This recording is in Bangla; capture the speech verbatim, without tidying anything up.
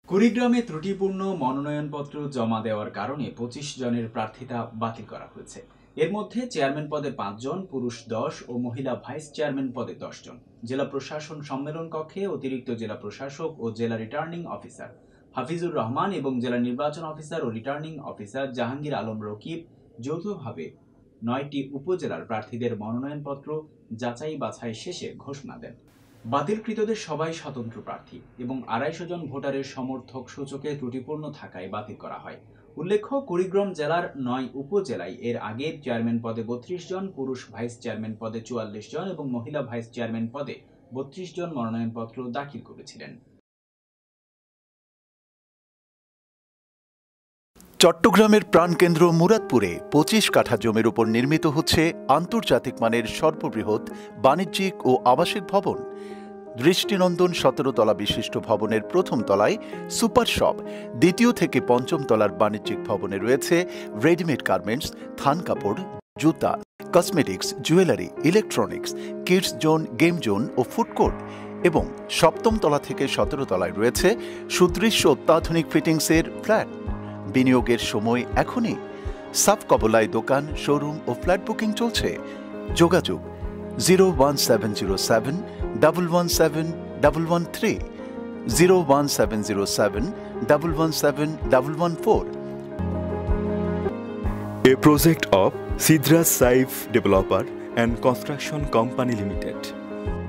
কুড়িগ্রামে ত্রুটিপূর্ণ মনোনয়নপত্র জমা দেওয়ার কারণে পঁচিশ জনের প্রার্থিতা বাতিল করা হয়েছে। এর মধ্যে চেয়ারম্যান পদে পাঁচ জন, পুরুষ দশ ও মহিলা ভাইস চেয়ারম্যান পদে দশ জন। জেলা প্রশাসন সম্মেলন কক্ষে অতিরিক্ত জেলা প্রশাসক ও জেলা রিটার্নিং অফিসার হাফিজুর রহমান এবং জেলা নির্বাচন অফিসার ও রিটার্নিং অফিসার জাহাঙ্গীর আলম রকিব যৌথভাবে নয়টি উপজেলার প্রার্থীদের মনোনয়নপত্র যাচাই বাছাই শেষে ঘোষণা দেন। বাতিলকৃতদের সবাই স্বতন্ত্র প্রার্থী এবং আড়াইশো জন ভোটারের সমর্থক সূচকে ত্রুটিপূর্ণ থাকায় বাতিল করা হয়। উল্লেখ্য, কুড়িগ্রাম জেলার নয় উপজেলায় এর আগে চেয়ারম্যান পদে বত্রিশ জন, পুরুষ ভাইস চেয়ারম্যান পদে চুয়াল্লিশ জন এবং মহিলা ভাইস চেয়ারম্যান পদে বত্রিশ জন মনোনয়নপত্র দাখিল করেছিলেন। চট্টগ্রামের প্রাণকেন্দ্র মুরাদপুরে পঁচিশ কাঠা জমির উপর নির্মিত হচ্ছে আন্তর্জাতিক মানের সর্ববৃহৎ বাণিজ্যিক ও আবাসিক ভবন। দৃষ্টিনন্দন সতেরো তলা বিশিষ্ট ভবনের প্রথম তলায় সুপার শপ, দ্বিতীয় থেকে পঞ্চম তলার বাণিজ্যিক ভবনে রয়েছে রেডিমেড গার্মেন্টস, থান কাপড়, জুতা, cosmetics, jewellery, electronics, kids zone, game zone ও ফুড কোর্ট এবং সপ্তম তলা থেকে সতেরো তলায় রয়েছে সুদৃশ্য অত্যাধুনিক ফিটিংসের ফ্ল্যাট। বিনিয়োগের সময় এখনই। সাব কবলায় দোকান, শোরুম ও ফ্ল্যাট বুকিং চলছে। যোগাযোগ zero one seven zero seven double one seven double one three, zero one seven zero seven double one seven double one four. A project of Sidra Saif Developer and Construction Company Limited.